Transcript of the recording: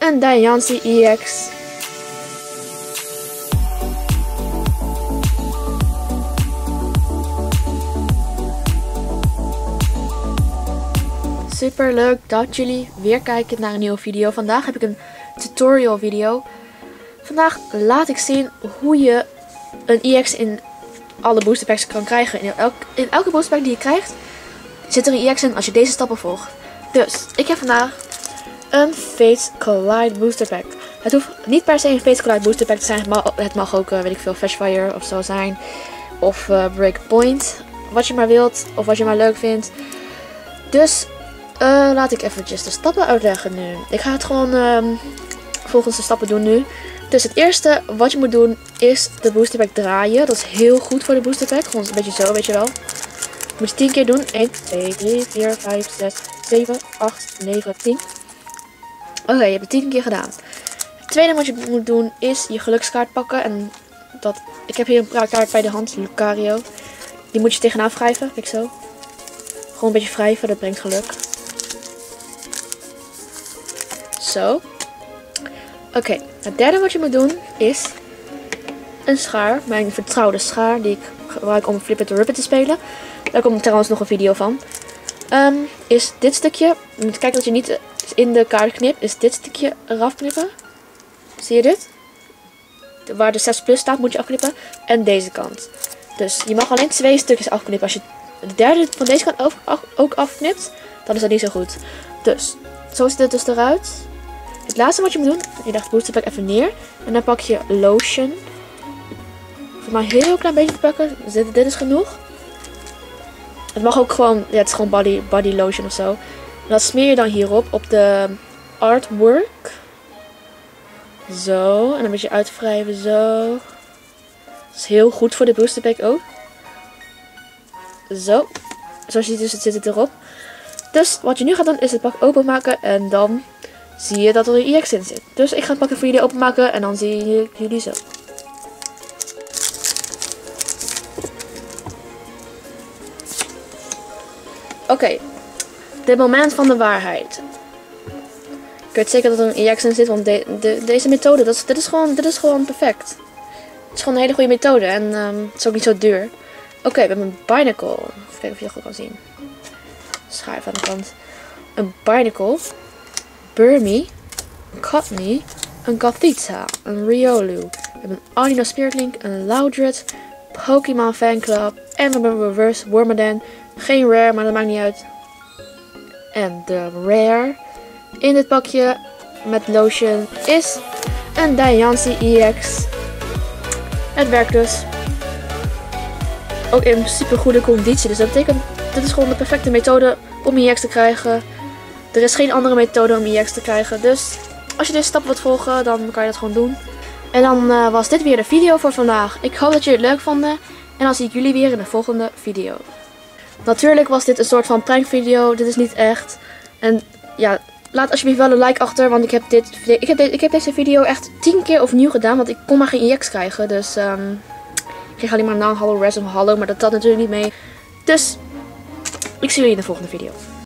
een Diancie EX. Super leuk dat jullie weer kijken naar een nieuwe video. Vandaag heb ik een tutorial video. Vandaag laat ik zien hoe je een EX in alle booster packs kan krijgen. In elke booster pack die je krijgt zit er een EX in als je deze stappen volgt. Dus ik heb vandaag een Fates Collide booster pack. Het hoeft niet per se een Fates Collide booster pack te zijn. Het mag ook, weet ik veel, Flashfire of zo zijn. Of Breakpoint. Wat je maar wilt of wat je maar leuk vindt. Dus laat ik eventjes de stappen uitleggen nu. Ik ga het gewoon volgens de stappen doen nu. Dus het eerste wat je moet doen is de booster pack draaien. Dat is heel goed voor de booster pack. Gewoon een beetje zo, weet je wel. Moet je 10 keer doen. 1, 2, 3, 4, 5, 6, 7, 8, 9, 10. Oké, je hebt het 10 keer gedaan. Het tweede wat je moet doen is je gelukskaart pakken. En ik heb hier een kaart bij de hand, Lucario. Die moet je tegenaan wrijven, kijk zo. Gewoon een beetje wrijven, dat brengt geluk. Zo. Oké, het derde wat je moet doen is een schaar. Mijn vertrouwde schaar die ik gebruik om Flip It to Rip It te spelen. Daar komt trouwens nog een video van. Is dit stukje. Je moet kijken dat je niet in de kaart knipt. Is dit stukje eraf knippen. Zie je dit? Waar de 6 plus staat moet je afknippen. En deze kant. Dus je mag alleen 2 stukjes afknippen. Als je de derde van deze kant ook afknipt, dan is dat niet zo goed. Dus, zo ziet het dus eruit. Het laatste wat je moet doen, je legt de booster pack even neer. En dan pak je lotion. Voor maar een heel klein beetje te pakken. Dus dit is genoeg. Het mag ook gewoon, ja, het is gewoon body lotion of zo. En dat smeer je dan hierop, op de artwork. Zo, en een beetje uitwrijven, zo. Dat is heel goed voor de booster pack ook. Zo, zoals je ziet zit het erop. Dus wat je nu gaat doen is het pak openmaken en dan zie je dat er een EX in zit. Dus ik ga het pakken voor jullie openmaken en dan zie ik jullie zo. Oké, dit moment van de waarheid. Ik weet zeker dat er een EX in zit, want deze methode, dit is gewoon perfect. Het is gewoon een hele goede methode en het is ook niet zo duur. Oké, we hebben een Binacle. Even kijken of je dat goed kan zien. Schaar even aan de kant. Een Binacle. Burmy. Een Cotney. Een Gothita. Een Riolu. We hebben een Audino Spirit Link. Een Loudred. Pokémon Fanclub. En we hebben een Reverse Wormadam. Geen rare, maar dat maakt niet uit. En de rare in dit pakje met lotion is een Diancie EX. Het werkt dus. Ook in super goede conditie. Dus dat betekent, dit is gewoon de perfecte methode om EX te krijgen. Er is geen andere methode om EX te krijgen. Dus als je deze stap wilt volgen, dan kan je dat gewoon doen. En dan was dit weer de video voor vandaag. Ik hoop dat jullie het leuk vonden. En dan zie ik jullie weer in de volgende video. Natuurlijk was dit een soort van prankvideo. Dit is niet echt. En ja, laat alsjeblieft wel een like achter. Want ik heb deze video echt 10 keer opnieuw gedaan. Want ik kon maar geen EX krijgen. Dus ik kreeg alleen maar non-hollow, res of hollow. Maar dat telt natuurlijk niet mee. Dus ik zie jullie in de volgende video.